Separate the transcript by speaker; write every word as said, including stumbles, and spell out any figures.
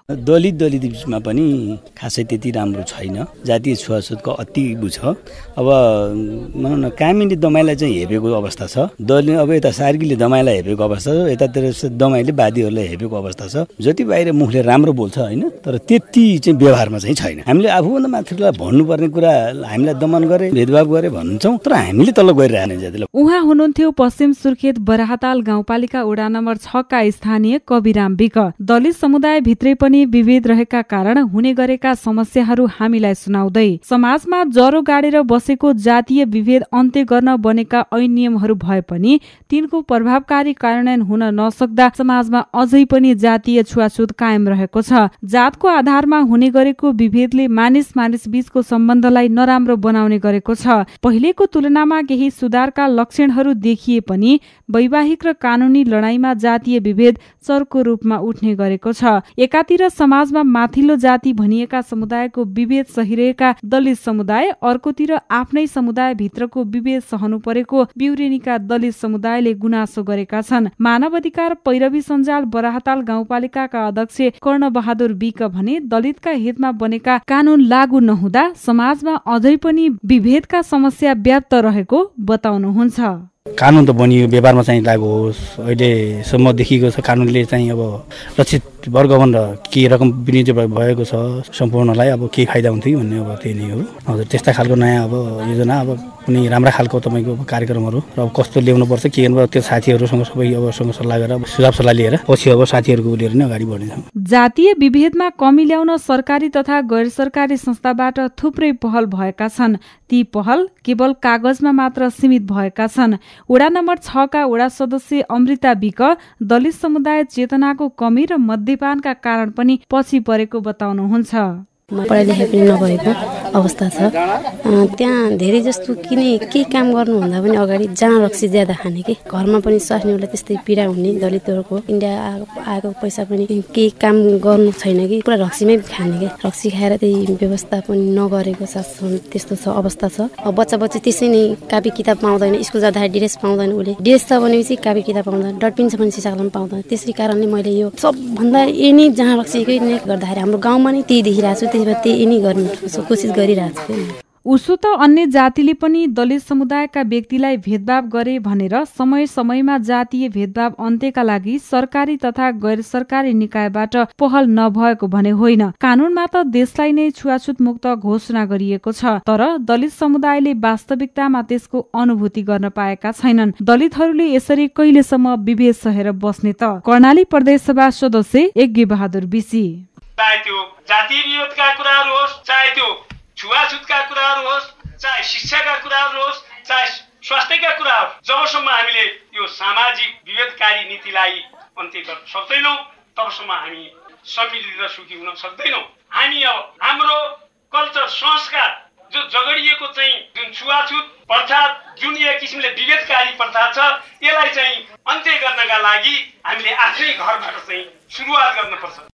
Speaker 1: दलित दलित बिचमा पनि खासै त्यति राम्रो छैन। जातीय छुवाछुतको अति उ छ। अब भनौँ न कामीले दमाईलाई चाहिँ हेपेको अवस्था छ। दलित अब यता सार्कीले दमाईलाई हेपेको अवस्था छ, यतातिर दमाईले वादीहरूलाई हेपेको अवस्था छ। जति बाहिर मुखले राम्रो बोल्छ होइन, तर त्यति चाहिँ व्यवहारमा चाहिँ छैन। हामीले आफूभन्दा माथिलाई भन्नुपर्ने कुरा हामीलाई दमन गरे, भेदभाव गरे भन्छौँ, तर हामीले तल गरिरहेन जातिलाई।
Speaker 2: उहाँ हुनुहुन्थ्यो पश्चिम सुर्खेत बराहताल गाउँपालिका वडा नम्बर छ का स्थानीय कविराम विक। दलित समुदाय भित्रै पनि विभेद रहेका कारण हुने गरेका समस्याहरू हामीलाई सुनाउँदै समाजमा जरो गाडेर बसेको जातीय विभेद अन्त्य गर्न बनेका ऐन नियमहरू भए पनि तिनको प्रभावकारी कार्यान्वयन हुन नसक्दा समाजमा अझै पनि जातीय छुवाछुत कायम रहेको छ। जातको आधारमा हुने गरेको विभेदले मानिस मानिस बीचको सम्बन्धलाई नराम्रो बनाउने गरेको छ। पहिलेको तुलनामा केही सुधारका लक्षणहरू देखिए पनि वैवाहिक र कानूनी लडाईँमा जातीय विभेद चर्को रूपमा उठ्ने गरेको छ। एकातिर समाजमा माथिल्लो जाति भनिएका समुदायको विभेद सहिरहेका दलित समुदाय, अर्कोतिर आफ्नै समुदाय भित्रको विभेद सहनु परेको बिउरेनीका दलित समुदायले गुनासो गरेका छन्। मानव अधिकार पैरवी सञ्जाल बराहताल गाउँपालिकाका अध्यक्ष कर्ण बहादुर विक भने दलितका हितमा बनेका कानून लागू नहुँदा समाजमा अझै पनि विभेदका समस्या व्याप्त रहेको बताउनुहुन्छ।
Speaker 3: कानुन त बनियो, व्यवहारमा चाहिँ लागू होस्। अहिलेसम्म देखिएको छ कानुनले चाहिँ अब रक्षित वर्ग भनेर के रकम विनियोजन भएको छ सम्पूर्णलाई अब के फाइदा हुन्थ्यो भन्ने अब त्यही नै हो। हजुर त्यस्ता खालको नयाँ अब योजना अब कुनै राम्रा खालको तपाईँको कार्यक्रमहरू र अब कस्तो ल्याउनुपर्छ के गर्नुपर्छ त्यो साथीहरूसँग सबै अब सँग सल्लाह गरेर सुझाव सल्लाह लिएर पछि अब साथीहरूको लिएर नै अगाडि बढ्नेछौँ।
Speaker 2: जातीय विभेदमा कमी ल्याउन सरकारी तथा गैर सरकारी संस्थाबाट थुप्रै पहल भएका छन्। ती पहल केवल कागजमा मात्र सीमित भएका छन्। वडा नम्बर छ का वडा सदस्य अमृता विक दलित समुदाय चेतनाको कमी र मद्यपानका कारण पनि पछि परेको बताउनुहुन्छ।
Speaker 4: पढाइ लेखाइ पनि नभएको अवस्था छ। त्यहाँ धेरै जस्तो किने केही काम गर्नुभन्दा पनि अगाडि जहाँ रक्सी ज्यादा खाने कि घरमा पनि स्वास्नीहरूलाई त्यस्तै पीडा हुने दलितहरूको इन्डिया आएको पैसा पनि केही काम गर्नु छैन कि पुरा रक्सीमै खाने कि रक्सी खाएर त्यही व्यवस्था पनि नगरेको छ। त्यस्तो छ अवस्था छ। अब बच्चा बच्ची त्यसै नै कापी किताब पाउँदैन, स्कुल जाँदाखेरि ड्रेस पाउँदैन, उसले ड्रेस छ भनेपछि कापी किताब पाउँदैन, डटपिन छ भने सिसाको पनि पाउँदैन। त्यसै कारणले मैले यो सबभन्दा यही जहाँ रक्सीकै नै गर्दाखेरि हाम्रो गाउँमा नै त्यही देखिरहेको छु। त्यही नै गर्ने कोसिस गरिरहेको छु।
Speaker 2: उसो त अन्य जातिले पनि दलित समुदायका व्यक्तिलाई भेदभाव गरे भनेर समय समयमा जातीय भेदभाव अन्त्यका लागि सरकारी तथा गैर सरकारी निकायबाट पहल नभएको भने होइन। कानूनमा त देशलाई नै छुवाछुत मुक्त घोषणा गरिएको छ, तर दलित समुदायले वास्तविकतामा त्यसको अनुभूति गर्न पाएका छैनन्। दलितहरूले यसरी कहिलेसम्म विभेद सहेर बस्ने त? कर्णाली प्रदेश सभा सदस्य यज्ञ बहादुर बिसी।
Speaker 5: चाहे त्यो जातीय विभेदका कुराहरू होस्, चाहे त्यो छुवाछुतका कुराहरू होस्, चाहे शिक्षाका कुराहरू होस्, चाहे स्वास्थ्यका कुराहरू, जबसम्म हामीले यो सामाजिक विभेदकारी नीतिलाई अन्त्य गर्न सक्दैनौँ तबसम्म हामी समृद्ध र सुखी हुन सक्दैनौँ। हामी अब हाम्रो कल्चर संस्कार जो जगडिएको चाहिँ जुन छुवाछुत प्रथा, जुन एक किसिमले विभेदकारी प्रथा छ, यसलाई चाहिँ अन्त्य गर्नका लागि हामीले आफ्नै घरबाट चाहिँ सुरुवात गर्नुपर्छ।